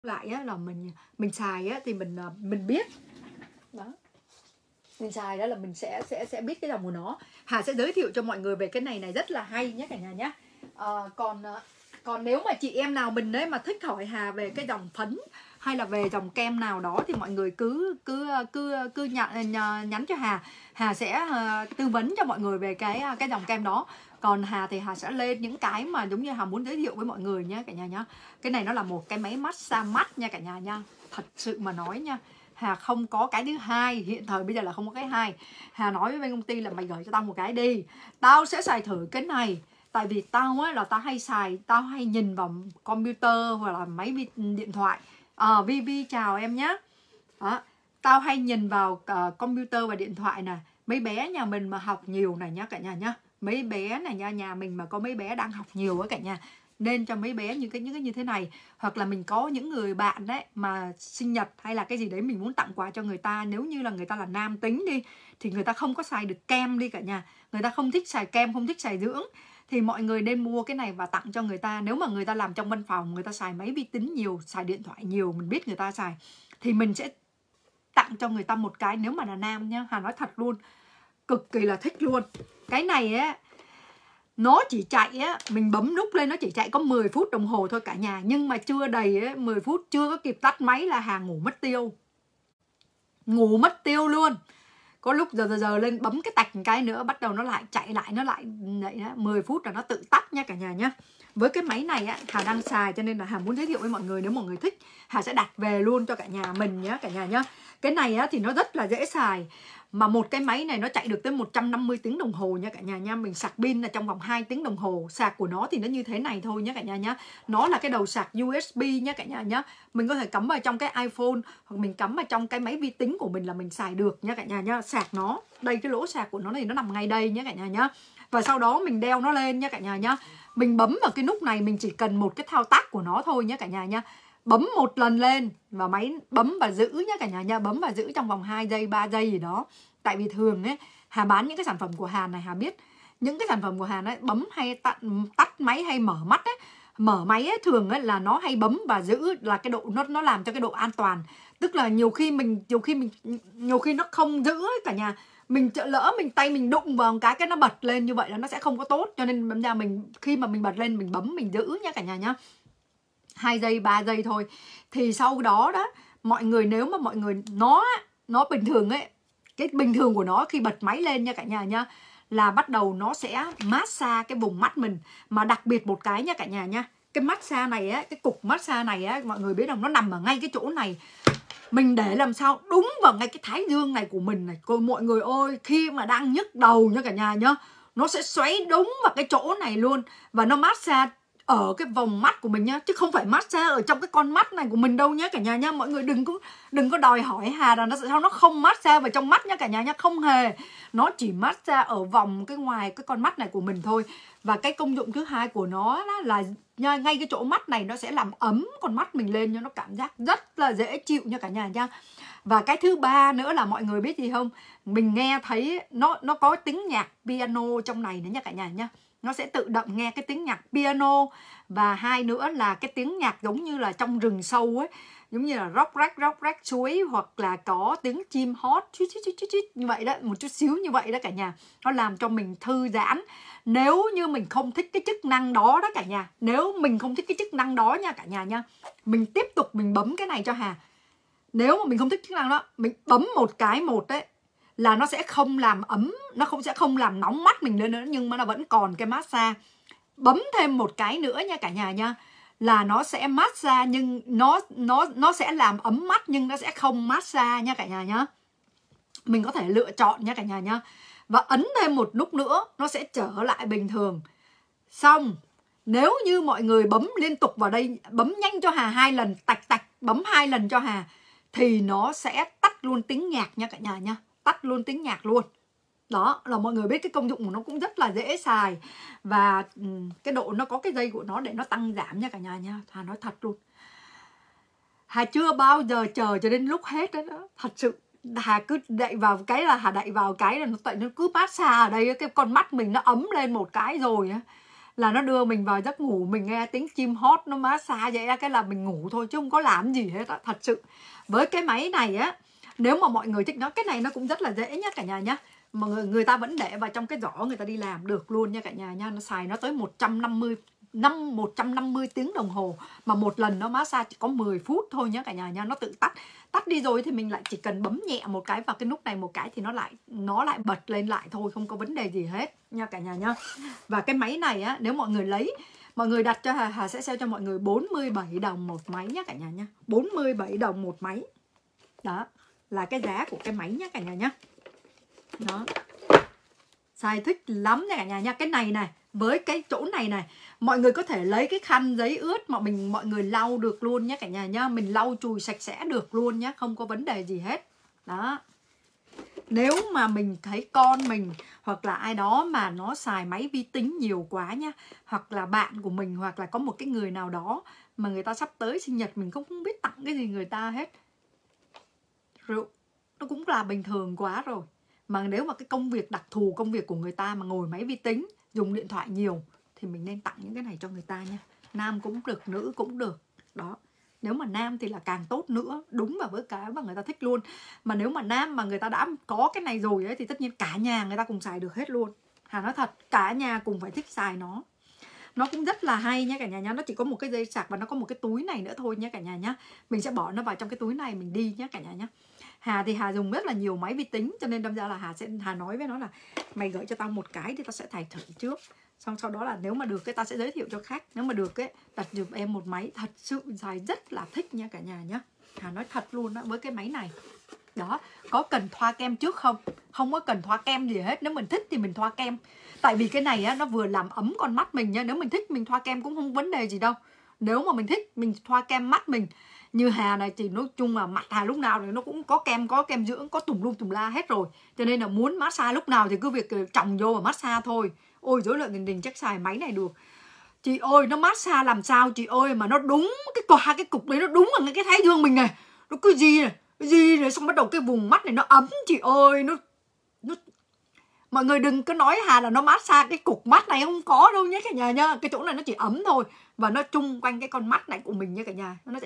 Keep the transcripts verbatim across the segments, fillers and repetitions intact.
lại á, là mình mình xài á, thì mình mình biết đó, mình xài đó là mình sẽ sẽ sẽ biết cái dòng của nó. Hà sẽ giới thiệu cho mọi người về cái này này rất là hay nhé cả nhà nhé. À, còn còn nếu mà chị em nào mình đấy mà thích hỏi Hà về cái dòng phấn hay là về dòng kem nào đó thì mọi người cứ cứ cứ cứ nhắn, nhắn cho Hà. Hà sẽ uh, tư vấn cho mọi người về cái cái dòng kem đó. Còn Hà thì Hà sẽ lên những cái mà giống như Hà muốn giới thiệu với mọi người nhé cả nhà nhé. Cái này nó là một cái máy massage mắt nha cả nhà nha. Thật sự mà nói nha, Hà không có cái thứ hai, hiện thời bây giờ là không có cái hai. Hà nói với bên công ty là mày gửi cho tao một cái đi, tao sẽ xài thử cái này. Tại vì tao á là tao hay xài, tao hay nhìn vào computer hoặc là máy vi, điện thoại. À, Vi Vi chào em nhé. Đó, tao hay nhìn vào uh, computer và điện thoại nè. Mấy bé nhà mình mà học nhiều này nhá cả nhà nhá. Mấy bé này nha, nhà mình mà có mấy bé đang học nhiều á cả nhà, nên cho mấy bé những cái những cái như thế này. Hoặc là mình có những người bạn đấy mà sinh nhật hay là cái gì đấy mình muốn tặng quà cho người ta, nếu như là người ta là nam tính đi thì người ta không có xài được kem đi cả nhà, người ta không thích xài kem, không thích xài dưỡng, thì mọi người nên mua cái này và tặng cho người ta. Nếu mà người ta làm trong văn phòng, người ta xài máy vi tính nhiều, xài điện thoại nhiều, mình biết người ta xài, thì mình sẽ tặng cho người ta một cái. Nếu mà là nam nhá, Hà nói thật luôn, cực kỳ là thích luôn. Cái này á, nó chỉ chạy á, mình bấm nút lên nó chỉ chạy có mười phút đồng hồ thôi cả nhà. Nhưng mà chưa đầy á, mười phút chưa có kịp tắt máy là Hà ngủ mất tiêu. Ngủ mất tiêu luôn. Có lúc giờ giờ giờ lên bấm cái tạch một cái nữa, bắt đầu nó lại chạy lại, nó lại vậy đó, mười phút là nó tự tắt nha cả nhà nhá. Với cái máy này á, Hà đang xài cho nên là Hà muốn giới thiệu với mọi người. Nếu mọi người thích, Hà sẽ đặt về luôn cho cả nhà mình nhá cả nhà nhá. Cái này á, thì nó rất là dễ xài. Mà một cái máy này nó chạy được tới một trăm năm mươi tiếng đồng hồ nha cả nhà nha. Mình sạc pin là trong vòng hai tiếng đồng hồ. Sạc của nó thì nó như thế này thôi nhá cả nhà nhá. Nó là cái đầu sạc u ét bê nhá cả nhà nhá. Mình có thể cắm vào trong cái iPhone hoặc mình cắm vào trong cái máy vi tính của mình là mình xài được nha cả nhà nhá. Sạc nó, đây cái lỗ sạc của nó này nó nằm ngay đây nhá cả nhà nhá. Và sau đó mình đeo nó lên nha cả nhà nhá. Mình bấm vào cái nút này, mình chỉ cần một cái thao tác của nó thôi nhá cả nhà nhá. Bấm một lần lên và máy bấm và giữ nhá cả nhà nha. Bấm và giữ trong vòng hai giây, ba giây gì đó. Tại vì thường ấy, Hà bán những cái sản phẩm của Hà này, Hà biết những cái sản phẩm của Hà ấy, bấm hay tắt, tắt máy hay mở mắt ấy, mở máy ấy, thường ấy là nó hay bấm và giữ là cái độ nó nó làm cho cái độ an toàn. Tức là nhiều khi mình nhiều khi mình nhiều khi nó không giữ ấy cả nhà. Mình lỡ mình tay mình đụng vào cái cái nó bật lên như vậy là nó sẽ không có tốt, cho nên bấm ra mình khi mà mình bật lên mình bấm mình giữ nha cả nhà nhá. hai giây, ba giây thôi. Thì sau đó đó, mọi người nếu mà mọi người nó nó bình thường ấy, cái bình thường của nó khi bật máy lên nha cả nhà nha, là bắt đầu nó sẽ massage cái vùng mắt mình. Mà đặc biệt một cái nha cả nhà nha, cái massage này á, cái cục massage này á, mọi người biết không, nó nằm ở ngay cái chỗ này. Mình để làm sao đúng vào ngay cái thái dương này của mình này. Cô mọi người ơi, khi mà đang nhức đầu nha cả nhà nhá, nó sẽ xoáy đúng vào cái chỗ này luôn. Và nó massage ở cái vòng mắt của mình nhá, chứ không phải massage ở trong cái con mắt này của mình đâu nhá cả nhà nhá. Mọi người đừng có đừng có đòi hỏi Hà là nó sao nó không massage vào trong mắt nhá cả nhà nhá, không hề. Nó chỉ massage ở vòng cái ngoài cái con mắt này của mình thôi. Và cái công dụng thứ hai của nó là ngay cái chỗ mắt này nó sẽ làm ấm con mắt mình lên, nó cảm giác rất là dễ chịu nha cả nhà nha. Và cái thứ ba nữa là mọi người biết gì không, mình nghe thấy nó nó có tiếng nhạc piano trong này nữa nha cả nhà nha. Nó sẽ tự động nghe cái tiếng nhạc piano. Và hai nữa là cái tiếng nhạc giống như là trong rừng sâu ấy, giống như là rock rách rock rách suối, hoặc là có tiếng chim hót chít chít chít chít như vậy đó, một chút xíu như vậy đó cả nhà. Nó làm cho mình thư giãn. Nếu như mình không thích cái chức năng đó đó cả nhà, nếu mình không thích cái chức năng đó nha cả nhà nha, mình tiếp tục mình bấm cái này cho Hà. Nếu mà mình không thích chức năng đó, mình bấm một cái một đấy là nó sẽ không làm ấm, nó không sẽ không làm nóng mắt mình lên nữa, nhưng mà nó vẫn còn cái massage. Bấm thêm một cái nữa nha cả nhà nha, là nó sẽ massage nhưng nó nó nó sẽ làm ấm mắt nhưng nó sẽ không massage nha cả nhà nhá. Mình có thể lựa chọn nha cả nhà nhá. Và ấn thêm một nút nữa nó sẽ trở lại bình thường. Xong, nếu như mọi người bấm liên tục vào đây, bấm nhanh cho Hà hai lần, tạch tạch bấm hai lần cho Hà, thì nó sẽ tắt luôn tiếng nhạc nha cả nhà nha. Tắt luôn tiếng nhạc luôn. Đó là mọi người biết cái công dụng của nó cũng rất là dễ xài. Và cái độ nó có cái dây của nó để nó tăng giảm nha cả nhà nha. Hà nói thật luôn, Hà chưa bao giờ chờ cho đến lúc hết đó, đó. Thật sự Hà cứ đậy vào cái là Hà đậy vào cái là nó tại nó cứ massage ở đây, cái con mắt mình nó ấm lên một cái rồi á, là nó đưa mình vào giấc ngủ, mình nghe tiếng chim hót nó massage vậy á, cái là mình ngủ thôi chứ không có làm gì hết á. Thật sự với cái máy này á, nếu mà mọi người thích nó, cái này nó cũng rất là dễ nhá cả nhà nhá, mà người, người ta vẫn để vào trong cái giỏ người ta đi làm được luôn nha cả nhà nha. Nó xài nó tới một trăm năm mươi năm một trăm năm mươi tiếng đồng hồ, mà một lần nó massage chỉ có mười phút thôi nhá cả nhà nha. Nó tự tắt tắt đi rồi thì mình lại chỉ cần bấm nhẹ một cái vào cái nút này một cái thì nó lại nó lại bật lên lại thôi, không có vấn đề gì hết nha cả nhà nha. Và cái máy này á, nếu mọi người lấy, mọi người đặt cho Hà, Hà sẽ sale cho mọi người bốn mươi bảy đồng một máy nhá cả nhà nha. bốn mươi bảy đồng một máy. Đó là cái giá của cái máy nhá cả nhà nhá. Đó, xài thích lắm nha cả nhà nha. Cái này này, với cái chỗ này này, mọi người có thể lấy cái khăn giấy ướt mà mình mọi người lau được luôn nhé cả nhà nhá. Mình lau chùi sạch sẽ được luôn nhé, không có vấn đề gì hết. Đó, nếu mà mình thấy con mình hoặc là ai đó mà nó xài máy vi tính nhiều quá nhá, hoặc là bạn của mình, hoặc là có một cái người nào đó mà người ta sắp tới sinh nhật, mình cũng không biết tặng cái gì người ta hết, rượu nó cũng là bình thường quá rồi. Mà nếu mà cái công việc đặc thù, công việc của người ta mà ngồi máy vi tính, dùng điện thoại nhiều thì mình nên tặng những cái này cho người ta nha. Nam cũng được, nữ cũng được. Đó, nếu mà nam thì là càng tốt nữa, đúng vào với cái mà người ta thích luôn. Mà nếu mà nam mà người ta đã có cái này rồi ấy, thì tất nhiên cả nhà người ta cùng xài được hết luôn. Hà nói thật, cả nhà cùng phải thích xài nó. Nó cũng rất là hay nha cả nhà nhá. Nó chỉ có một cái dây sạc và nó có một cái túi này nữa thôi nha cả nhà nhá. Mình sẽ bỏ nó vào trong cái túi này mình đi nhá cả nhà nhá. Hà thì Hà dùng rất là nhiều máy vi tính, cho nên đâm ra là Hà sẽ Hà nói với nó là mày gửi cho tao một cái thì tao sẽ thải thử trước, xong sau đó là nếu mà được cái tao sẽ giới thiệu cho khách, nếu mà được cái đặt giùm em một máy. Thật sự dài rất là thích nha cả nhà nhá. Hà nói thật luôn đó, với cái máy này. Đó, có cần thoa kem trước không? Không có cần thoa kem gì hết. Nếu mình thích thì mình thoa kem. Tại vì cái này á, nó vừa làm ấm con mắt mình nha. Nếu mình thích mình thoa kem cũng không vấn đề gì đâu. Nếu mà mình thích mình thoa kem mắt mình. Như Hà này thì nói chung là mặt Hà lúc nào thì nó cũng có kem, có kem dưỡng, có tùm lum tùm la hết rồi. Cho nên là muốn massage lúc nào thì cứ việc trồng vô và massage thôi. Ôi dối lợi đình đình, chắc xài máy này được. Chị ơi, nó massage làm sao chị ơi, mà nó đúng cái hai cái cục đấy, nó đúng vào cái thái dương mình này. Nó cái gì này, cái gì này, xong bắt đầu cái vùng mắt này nó ấm chị ơi. Nó, nó mọi người đừng có nói Hà là nó massage cái cục mắt này, không có đâu nhé cả nhà nha. Cái chỗ này nó chỉ ấm thôi, và nó chung quanh cái con mắt này của mình nha cả nhà. Nó sẽ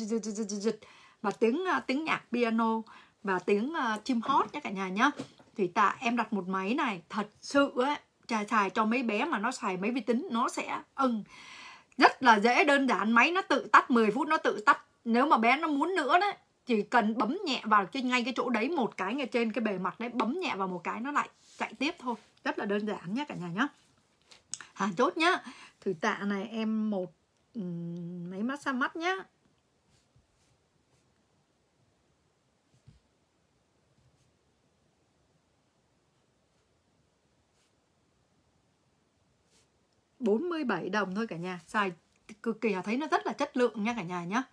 và tiếng tiếng nhạc piano và tiếng chim hót nha cả nhà nhá. Thì tạ em đặt một máy này thật sự ấy, xài xài cho mấy bé mà nó xài máy vi tính nó sẽ ưng. Rất là dễ, đơn giản, máy nó tự tắt, mười phút nó tự tắt. Nếu mà bé nó muốn nữa đấy, chỉ cần bấm nhẹ vào cái ngay cái chỗ đấy một cái, ngay trên cái bề mặt đấy, bấm nhẹ vào một cái nó lại chạy tiếp thôi. Rất là đơn giản nhé cả nhà nhá. Hà chốt nhá. Thử tạ này em một um, máy massage mắt nhá. bốn mươi bảy đồng thôi cả nhà. Xài cực kỳ, Hà thấy nó rất là chất lượng nha cả nhà nhá.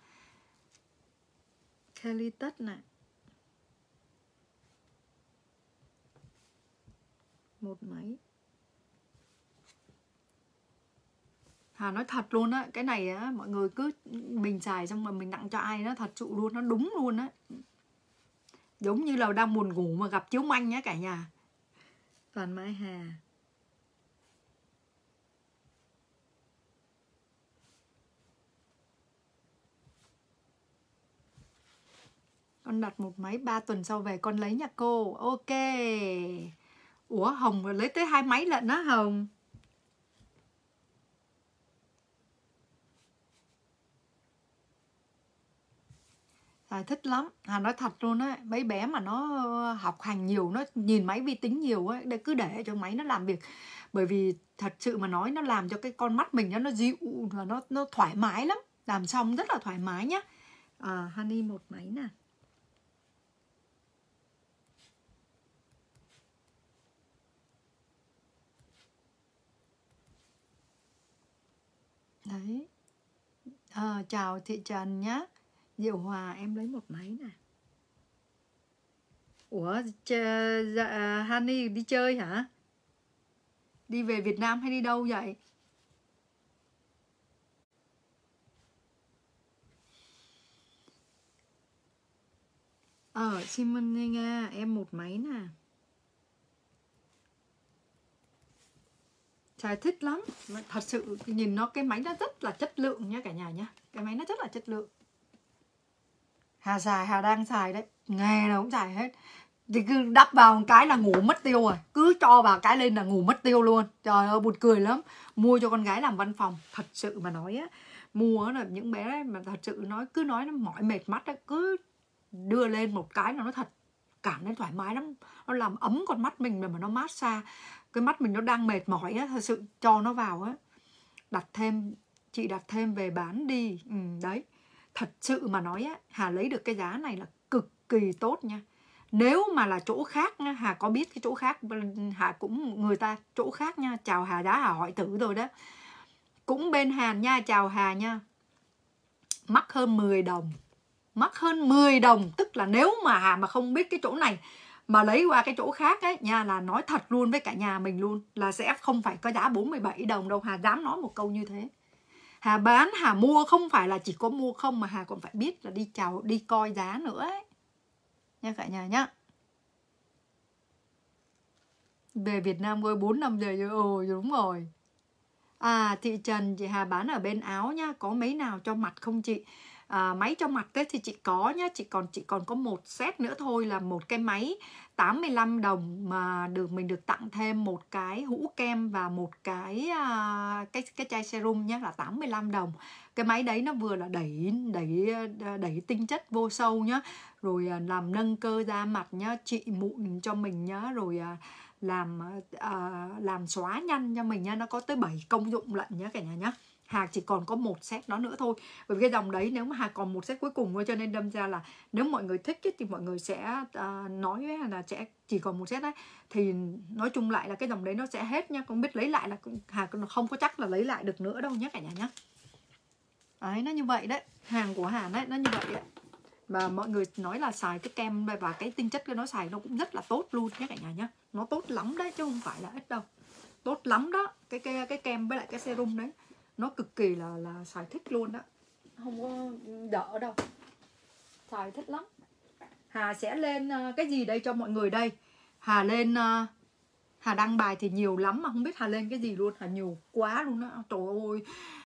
Kelly Touch này. Một máy. Hà nói thật luôn á, cái này á mọi người cứ mình xài xong rồi mình tặng cho ai nó thật sự luôn, nó đúng luôn á. Giống như là đang buồn ngủ mà gặp chiếu manh nhá cả nhà. Toàn Mai Hà. Con đặt một máy, ba tuần sau về con lấy nha cô. Ok. Ủa Hồng lấy tới hai máy lận á Hồng. Hà thích lắm. Hà nói thật luôn á, mấy bé mà nó học hành nhiều, nó nhìn máy vi tính nhiều á, để cứ để cho máy nó làm việc. Bởi vì thật sự mà nói, nó làm cho cái con mắt mình nó dịu và nó nó thoải mái lắm. Làm xong rất là thoải mái nhá. À, Honey một máy nè. Đấy. À, chào chị Trần nhá. Diệu Hòa em lấy một máy nè. Ủa, dạ, Honey đi chơi hả? Đi về Việt Nam hay đi đâu vậy? Ờ, Simon Nga, em một máy nè. Xài thích lắm. Thật sự nhìn nó, cái máy nó rất là chất lượng nha cả nhà nhá. Cái máy nó rất là chất lượng. Hà xài, Hà đang xài đấy. Nghề nào cũng xài hết. Thì cứ đắp vào một cái là ngủ mất tiêu rồi. Cứ cho vào cái lên là ngủ mất tiêu luôn. Trời ơi buồn cười lắm. Mua cho con gái làm văn phòng. Thật sự mà nói á, mua là những bé đấy mà thật sự nói cứ nói nó mỏi mệt mắt ấy, cứ đưa lên một cái là nó thật cảm thấy thoải mái lắm. Nó làm ấm con mắt mình mà nó massage. Cái mắt mình nó đang mệt mỏi á, thật sự cho nó vào á. Đặt thêm, chị đặt thêm về bán đi. Ừ, đấy. Thật sự mà nói á, Hà lấy được cái giá này là cực kỳ tốt nha. Nếu mà là chỗ khác nha, Hà có biết cái chỗ khác, Hà cũng người ta chỗ khác nha, chào Hà đã Hà hỏi thử rồi đó. Cũng bên Hàn nha, chào Hà nha. Mắc hơn mười đồng. Mắc hơn mười đồng, tức là nếu mà Hà mà không biết cái chỗ này mà lấy qua cái chỗ khác ấy nha, là nói thật luôn với cả nhà mình luôn là sẽ không phải có giá bốn mươi bảy đồng đâu. Hà dám nói một câu như thế. Hà bán, Hà mua không phải là chỉ có mua không mà Hà còn phải biết là đi chào, đi coi giá nữa ấy. Nha cả nhà nhá. Về Việt Nam coi bốn năm giờ rồi. Ồ đúng rồi. À thị Trần, chị Hà bán ở bên Áo nhá. Có mấy nào cho mặt không chị? À, máy cho mặt ấy thì chị có nhá. Chị còn chị còn có một set nữa thôi, là một cái máy tám mươi lăm đồng mà được mình được tặng thêm một cái hũ kem và một cái à, cái cái chai serum nhá, là tám mươi lăm đồng. Cái máy đấy nó vừa là đẩy đẩy đẩy tinh chất vô sâu nhá, rồi à, làm nâng cơ da mặt nhá, trị mụn cho mình nhá, rồi à, làm à, làm xóa nhăn cho mình nha. Nó có tới bảy công dụng lận nhá cả nhà nhá. Hà chỉ còn có một set đó nữa thôi. Bởi vì cái dòng đấy nếu mà Hà còn một set cuối cùng thôi, cho nên đâm ra là nếu mọi người thích ấy, thì mọi người sẽ à, nói với Hà là sẽ chỉ còn một set đấy. Thì nói chung lại là cái dòng đấy nó sẽ hết nhá. Không biết lấy lại là Hà không có chắc là lấy lại được nữa đâu nhá cả nhà nhá. Đấy, nó như vậy đấy. Hàng của Hà đấy, nó như vậy đấy. Và mọi người nói là xài cái kem và cái tinh chất của nó xài nó cũng rất là tốt luôn nhé cả nhà nhé. Nó tốt lắm đấy chứ không phải là ít đâu. Tốt lắm đó. Cái cái cái kem với lại cái serum đấy, nó cực kỳ là là xài thích luôn đó. Không có đỡ đâu. Xài thích lắm. Hà sẽ lên cái gì đây cho mọi người đây. Hà lên Hà đăng bài thì nhiều lắm mà không biết Hà lên cái gì luôn. Hà nhiều quá luôn đó. Trời ơi.